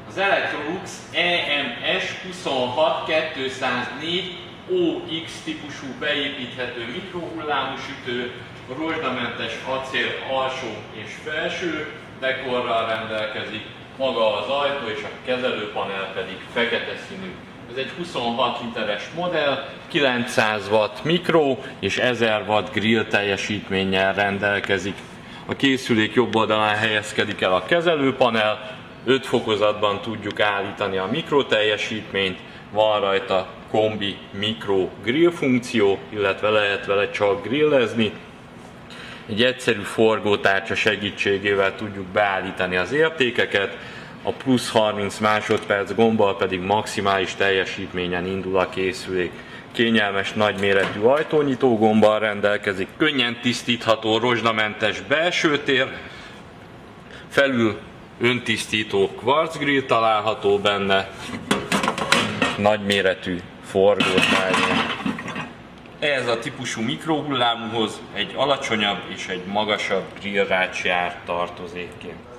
Az Electrolux EMS26204 OX típusú beépíthető mikrohullámú sütő, rozsdamentes acél alsó és felső dekorral rendelkezik, maga az ajtó és a kezelőpanel pedig fekete színű. Ez egy 26 literes modell, 900 watt mikro és 1000 watt grill teljesítménnyel rendelkezik. A készülék jobb oldalán helyezkedik el a kezelőpanel, 5 fokozatban tudjuk állítani a mikro teljesítményt, van rajta kombi mikro grill funkció, illetve lehet vele csak grillezni. Egy egyszerű forgótárcsa segítségével tudjuk beállítani az értékeket, a plusz 30 másodperc gombbal pedig maximális teljesítményen indul a készülék. Kényelmes nagyméretű ajtónyitó gombbal rendelkezik, könnyen tisztítható rozsdamentes belső tér, felül öntisztító kvarcgrill található benne, nagyméretű forgótárgya. Ehhez a típusú mikrohullámúhoz egy alacsonyabb és egy magasabb grillrács jár tartozékként.